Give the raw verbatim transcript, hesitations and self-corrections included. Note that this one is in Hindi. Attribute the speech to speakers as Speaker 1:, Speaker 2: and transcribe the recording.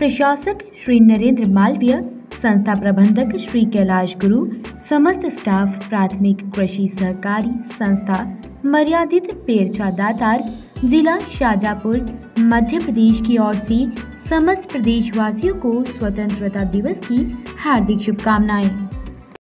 Speaker 1: प्रशासक श्री नरेंद्र मालवीय, संस्था प्रबंधक श्री कैलाश गुरु, समस्त स्टाफ प्राथमिक कृषि सहकारी संस्था मर्यादित पेरछा दातार, जिला शाजापुर, मध्य प्रदेश की ओर से समस्त प्रदेशवासियों को स्वतंत्रता दिवस की हार्दिक शुभकामनाएं।